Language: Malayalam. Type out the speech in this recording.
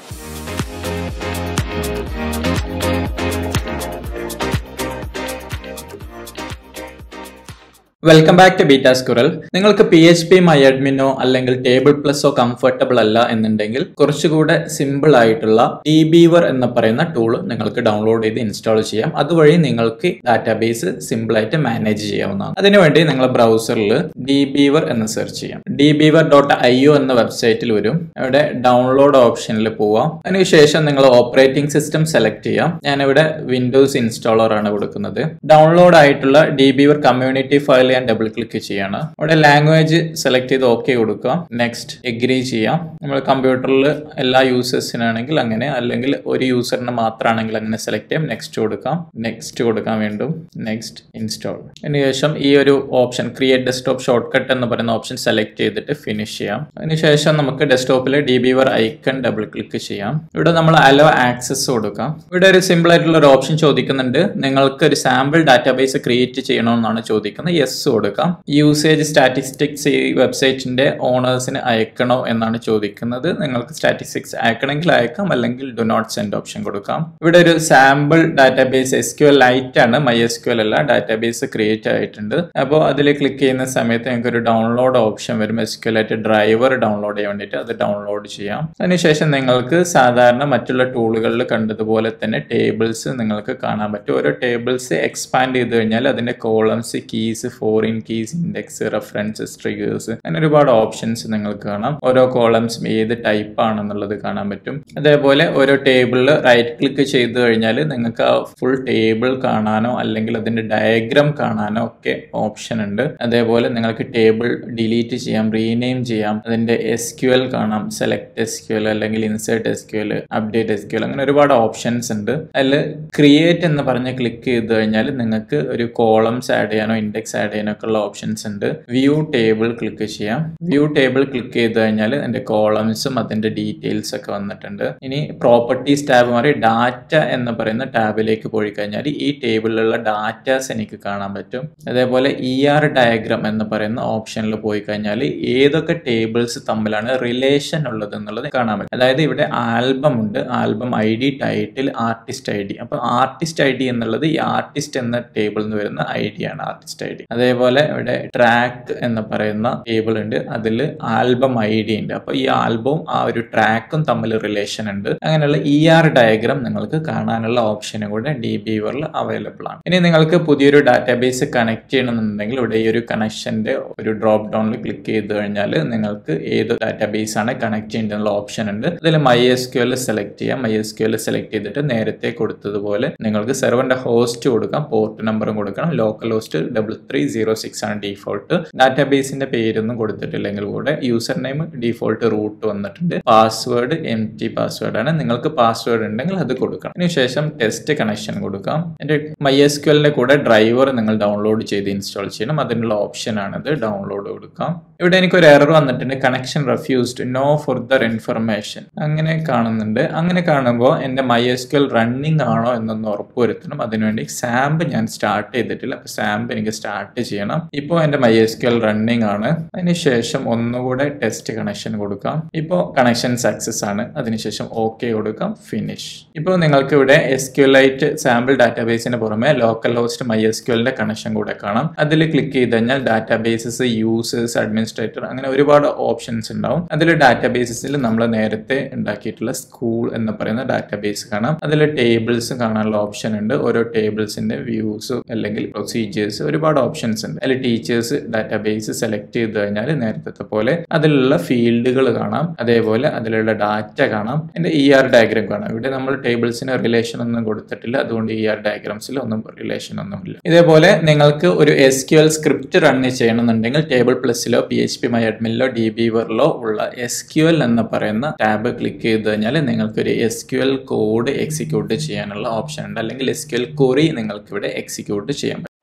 Welcome back to Beta Squirrel. നിങ്ങൾക്ക് PHP MyAdminോ അല്ലെങ്കിൽ ടേബിൾ പ്ലസോ കംഫർട്ടബിൾ അല്ല എന്നുണ്ടെങ്കിൽ കുറച്ചുകൂടെ സിമ്പിൾ ആയിട്ടുള്ള DBeaver എന്ന് പറയുന്ന ടൂൾ നിങ്ങൾക്ക് ഡൗൺലോഡ് ചെയ്ത് ഇൻസ്റ്റാൾ ചെയ്യാം. അതുവഴി നിങ്ങൾക്ക് ഡാറ്റാബേസ് സിമ്പിൾ ആയിട്ട് മാനേജ് ചെയ്യാവുന്നതാണ്. അതിനുവേണ്ടി നിങ്ങൾ ബ്രൗസറിൽ DBeaver എന്ന് സെർച്ച് ചെയ്യാം. DBeaver.io എന്ന വെബ്സൈറ്റിൽ വരും. അവിടെ ഡൗൺലോഡ് ഓപ്ഷനിൽ പോവാം. അതിനുശേഷം നിങ്ങൾ ഓപ്പറേറ്റിംഗ് സിസ്റ്റം സെലക്ട് ചെയ്യാം. ഞാനിവിടെ വിൻഡോസ് ഇൻസ്റ്റാളർ ആണ് കൊടുക്കുന്നത്. ഡൗൺലോഡ് ആയിട്ടുള്ള DBeaver കമ്മ്യൂണിറ്റി ഫയൽ ഞാൻ ഡബിൾ ക്ലിക്ക് ചെയ്യാണ്. അവിടെ ലാംഗ്വേജ് സെലക്ട് ചെയ്ത് ഓക്കെ കൊടുക്കുക. നെക്സ്റ്റ് എഗ്രി ചെയ്യാം. നമ്മൾ കമ്പ്യൂട്ടറിൽ എല്ലാ യൂസേഴ്സിനാണെങ്കിൽ അങ്ങനെ, അല്ലെങ്കിൽ ഒരു യൂസറിന് മാത്രമാണെങ്കിൽ അങ്ങനെ സെലക്ട് ചെയ്യാം. നെക്സ്റ്റ് കൊടുക്കാം. നെക്സ്റ്റ് കൊടുക്കാൻ വീണ്ടും നെക്സ്റ്റ് ഇൻസ്റ്റാൾ. അതിനുശേഷം ഈ ഒരു option create desktop shortcut എന്ന് പറയുന്ന ഓപ്ഷൻ സെലക്ട് ചെയ്തിട്ട് ഫിനിഷ് ചെയ്യാം. അതിനുശേഷം നമുക്ക് ഡെസ്ക്ടോപ്പിൽ DBeaver ഐക്കൺ ഡബിൾ ക്ലിക്ക് ചെയ്യാം. ഇവിടെ നമ്മൾ അലോ ആക്സസ് കൊടുക്കാം. ഇവിടെ ഒരു സിമ്പിൾ ആയിട്ടുള്ള ഒരു ഓപ്ഷൻ ചോദിക്കുന്നുണ്ട്. നിങ്ങൾക്ക് ഒരു സാമ്പിൾ ഡാറ്റാബേസ് ക്രിയേറ്റ് ചെയ്യണമെന്നാണ് ചോദിക്കുന്നത്. യെസ് കൊടുക്കാം. യൂസേജ് സ്റ്റാറ്റിസ്റ്റിക്സ് ഈ വെബ്സൈറ്റിന്റെ ഓണേഴ്സിന് അയക്കണോ എന്നാണ് ചോദിക്കുന്നത്. നിങ്ങൾക്ക് സ്റ്റാറ്റിസ്റ്റിക്സ് അയക്കണമെങ്കിൽ അയക്കാം, അല്ലെങ്കിൽ ഡു നോട്ട് സെൻഡ് ഓപ്ഷൻ കൊടുക്കാം. ഇവിടെ ഒരു സാമ്പിൾ ഡാറ്റാബേസ് SQLite ആണ്, MySQL അല്ല, ഡാറ്റാബേസ് ക്രിയേറ്റ് ആയിട്ടുണ്ട്. അപ്പോൾ അതിൽ ക്ലിക്ക് ചെയ്യുന്ന സമയത്ത് നിങ്ങൾക്ക് ഒരു ഡൗൺലോഡ് ഓപ്ഷൻ വരും. SQLite ഡ്രൈവർ ഡൗൺലോഡ് ചെയ്യാൻ വേണ്ടിയിട്ട് അത് ഡൗൺലോഡ് ചെയ്യാം. അതിനുശേഷം നിങ്ങൾക്ക് സാധാരണ മറ്റുള്ള ടൂളുകളിൽ കണ്ടതുപോലെ തന്നെ ടേബിൾസ് നിങ്ങൾക്ക് കാണാൻ പറ്റും. ഓരോ ടേബിൾസ് എക്സ്പാൻഡ് ചെയ്ത് കഴിഞ്ഞാൽ അതിന്റെ columns, keys, foreign keys, index, references, triggers, അങ്ങനെ ഒരുപാട് ഓപ്ഷൻസ് നിങ്ങൾക്ക് കാണാം. ഓരോ കോളംസും ഏത് ടൈപ്പ് ആണെന്നുള്ളത് കാണാൻ പറ്റും. അതേപോലെ ഓരോ ടേബിളിൽ റൈറ്റ് ക്ലിക്ക് ചെയ്ത് കഴിഞ്ഞാൽ നിങ്ങൾക്ക് ആ ഫുൾ ടേബിൾ കാണാനോ അല്ലെങ്കിൽ അതിന്റെ ഡയഗ്രാം കാണാനോ ഒക്കെ ഓപ്ഷൻ ഉണ്ട്. അതേപോലെ നിങ്ങൾക്ക് ടേബിൾ ഡിലീറ്റ് ചെയ്യാം, റീനെയിം ചെയ്യാം, അതിന്റെ SQL കാണാം, സെലക്ട് SQL അല്ലെങ്കിൽ ഇൻസേർട്ട് SQL, അപ്ഡേറ്റ് SQL, അങ്ങനെ ഒരുപാട് ഓപ്ഷൻസ് ഉണ്ട്. അതിൽ ക്രിയേറ്റ് എന്ന് പറഞ്ഞ് ക്ലിക്ക് ചെയ്ത് കഴിഞ്ഞാൽ നിങ്ങൾക്ക് ഒരു കോളംസ് ആഡ് ചെയ്യാനോ ഇൻഡെക്സ് ആഡ് ചെയ്യാനൊക്കെ ഉള്ള ഓപ്ഷൻസ് ഉണ്ട്. വ്യൂ ടേബിൾ ക്ലിക്ക് ചെയ്യാം. വ്യൂ ടേബിൾ ക്ലിക്ക് ചെയ്ത് കഴിഞ്ഞാൽ അതിന്റെ കോളംസും അതിന്റെ ഡീറ്റെയിൽസ് ഒക്കെ വന്നിട്ടുണ്ട്. ഇനി പ്രോപ്പർട്ടീസ് ടാബ് മാറി ഡാറ്റ എന്ന് പറയുന്ന ടാബിലേക്ക് പോയി കഴിഞ്ഞാൽ ഈ ടേബിളിലുള്ള ഡാറ്റാസ് എനിക്ക് കാണാൻ പറ്റും. അതേപോലെ ഡയഗ്രാം എന്ന് പറയുന്ന ഓപ്ഷനിൽ പോയി കഴിഞ്ഞാൽ ഏതൊക്കെ ടേബിൾസ് തമ്മിലാണ് റിലേഷൻ ഉള്ളത് എന്നുള്ളത് കാണാൻ പറ്റും. അതായത് ഇവിടെ ആൽബം ഉണ്ട്, album ID, title, artist ID. അപ്പൊ ആർട്ടിസ്റ്റ് ID എന്നുള്ളത് ഈ ആർട്ടിസ്റ്റ് എന്ന ടേബിളിൽ നിന്ന് വരുന്ന ID ആണ്, ആർട്ടിസ്റ്റ് ID. അതേപോലെ ഇവിടെ ട്രാക്ക് എന്ന് പറയുന്ന ടേബിൾ ഉണ്ട്, അതിൽ ആൽബം ID ഉണ്ട്. അപ്പൊ ഈ ആൽബവും ആ ഒരു ട്രാക്കും തമ്മിൽ റിലേഷൻ ഉണ്ട്. അങ്ങനെയുള്ള ഡയഗ്രാം നിങ്ങൾക്ക് കാണാനുള്ള ഓപ്ഷനും കൂടെ DBeaverൽ അവൈലബിൾ ആണ്. ഇനി നിങ്ങൾക്ക് പുതിയൊരു ഡാറ്റാബേസ് കണക്ട് ചെയ്യണമെന്നുണ്ടെങ്കിൽ ഇവിടെ ഈ ഒരു കണക്ഷന്റെ ഒരു ഡ്രോപ്പ് ഡൗണിൽ ക്ലിക്ക് ചെയ്ത് കഴിഞ്ഞാൽ നിങ്ങൾക്ക് ഏത് ഡാറ്റാബേസ് ആണ് കണക്ട് ചെയ്യേണ്ടതുള്ള ഓപ്ഷൻ ഉണ്ട്. അതിൽ MySQL സെലക്ട് ചെയ്യാം. MySQL സെലക്ട് ചെയ്തിട്ട് നേരത്തെ കൊടുത്തതുപോലെ നിങ്ങൾക്ക് സെർവറിന്റെ ഹോസ്റ്റ് കൊടുക്കാം, പോർട്ട് നമ്പറും കൊടുക്കണം. ലോക്കൽ ഹോസ്റ്റ് 3306 ആണ് ഡീഫോൾട്ട്. ഡാറ്റാബേസിന്റെ പേരൊന്നും കൊടുത്തിട്ടില്ലെങ്കിൽ കൂടെ യൂസർ നെയിം ഡീഫോൾട്ട് റൂട്ട് വന്നിട്ടുണ്ട്. പാസ്വേഡ് എംപ്റ്റി പാസ്വേഡ് ആണ്. നിങ്ങൾക്ക് പാസ്വേഡ് ഉണ്ടെങ്കിൽ അത് കൊടുക്കണം. അതിനുശേഷം ടെസ്റ്റ് കണക്ഷൻ കൊടുക്കാം. എന്റെ MySQLന്റെ കൂടെ ഡ്രൈവർ നിങ്ങൾ ഡൗൺലോഡ് ചെയ്ത് ഇൻസ്റ്റാൾ ചെയ്യണം. അതിനുള്ള ഓപ്ഷൻ ആണിത്. ഡൗൺലോഡ് കൊടുക്കാം. ഇവിടെ എനിക്കൊരു എറർ വന്നിട്ടുണ്ട്, connection refused, no further information അങ്ങനെ കാണുന്നുണ്ട്. അങ്ങനെ കാണുമ്പോൾ എന്റെ MySQL റണ്ണിങ് ആണോ എന്നൊന്ന് ഉറപ്പുവരുത്തണം. അതിനുവേണ്ടി സാമ്പ് ഞാൻ സ്റ്റാർട്ട് ചെയ്തിട്ടില്ല. അപ്പൊ സാമ്പ് എനിക്ക് സ്റ്റാർട്ട് ചെയ്യണം. ഇപ്പോൾ എന്റെ MySQL റണ്ണിങ് ആണ്. അതിനുശേഷം ഒന്നുകൂടെ ടെസ്റ്റ് കണക്ഷൻ കൊടുക്കാം. ഇപ്പോൾ കണക്ഷൻ സക്സസ് ആണ്. അതിനുശേഷം ഓക്കെ കൊടുക്കാം, ഫിനിഷ്. ഇപ്പോൾ നിങ്ങൾക്ക് ഇവിടെ SQLite സാമ്പിൾ ഡാറ്റാബേസിന് പുറമെ ലോക്കൽ ഹോസ്റ്റ് MySQLന്റെ കണക്ഷൻ കൂടെ കാണാം. അതിൽ ക്ലിക്ക് ചെയ്ത് കഴിഞ്ഞാൽ ഡാറ്റാബേസസ്, യൂസേഴ്സ്, അഡ്മിനിസ്ട്രേറ്റർ, അങ്ങനെ ഒരുപാട് ഓപ്ഷൻസ് ഉണ്ടാവും. അതിൽ ഡാറ്റാബേസസിൽ നമ്മൾ നേരത്തെ ഉണ്ടാക്കിയിട്ടുള്ള സ്കൂൾ എന്ന് പറയുന്ന ഡാറ്റാബേസ് കാണാം. അതിൽ ടേബിൾസ് കാണാനുള്ള ഓപ്ഷൻ ഉണ്ട്. ഓരോ ടേബിൾസിന്റെ വ്യൂസ് അല്ലെങ്കിൽ പ്രൊസീജിയേഴ്സ്, ഒരുപാട് ഓപ്ഷൻസ് ഉണ്ട്. അതിൽ ടീച്ചേഴ്സ് ഡാറ്റാബേസ് സെലക്ട് ചെയ്ത് കഴിഞ്ഞാൽ നേരത്തെ പോലെ അതിലുള്ള ഫീൽഡുകൾ കാണാം. അതേപോലെ അതിലുള്ള ഡാറ്റ കാണാം. എന്റെ ഡയഗ്രാം കാണാം. ഇവിടെ നമ്മൾ ടേബിൾസിന് റിലേഷൻ ഒന്നും കൊടുത്തിട്ടില്ല, അതുകൊണ്ട് ഡയഗ്രാംസിൽ ഒന്നും റിലേഷൻ ഒന്നുമില്ല. ഇതേപോലെ നിങ്ങൾക്ക് ഒരു SQL സ്ക്രിപ്റ്റ് റൺ ചെയ്യണമെന്നുണ്ടെങ്കിൽ ടേബിൾ പ്ലസിലോ PHP MyAdminലോ DBeaverലോ ഉള്ള SQL എന്ന് പറയുന്ന ടാബ് ക്ലിക്ക് ചെയ്ത് കഴിഞ്ഞാൽ നിങ്ങൾക്ക് ഒരു SQL കോഡ് എക്സിക്യൂട്ട് ചെയ്യാനുള്ള ഓപ്ഷൻ ഉണ്ട്, അല്ലെങ്കിൽ SQL ക്വറി നിങ്ങൾക്ക് ഇവിടെ എക്സിക്യൂട്ട് ചെയ്യാൻ പറ്റും.